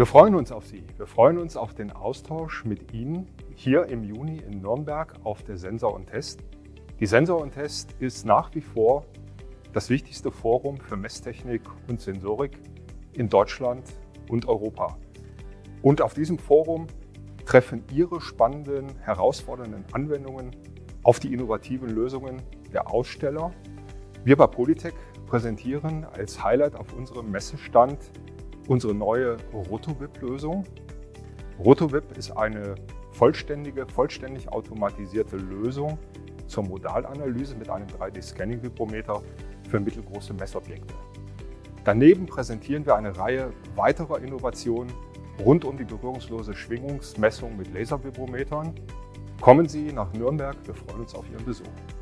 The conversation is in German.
freuen uns auf Sie. Wir freuen uns auf den Austausch mit Ihnen hier im Juni in Nürnberg auf der Sensor und Test. Die Sensor und Test ist nach wie vor das wichtigste Forum für Messtechnik und Sensorik in Deutschland und Europa. Und auf diesem Forum treffen Ihre spannenden, herausfordernden Anwendungen auf die innovativen Lösungen der Aussteller. Wir bei Polytec präsentieren als Highlight auf unserem Messestand unsere neue RotoWIP-Lösung. RotoWIP ist eine vollständig automatisierte Lösung zur Modalanalyse mit einem 3D-Scanning-Vibrometer für mittelgroße Messobjekte. Daneben präsentieren wir eine Reihe weiterer Innovationen rund um die berührungslose Schwingungsmessung mit Laservibrometern. Kommen Sie nach Nürnberg, wir freuen uns auf Ihren Besuch.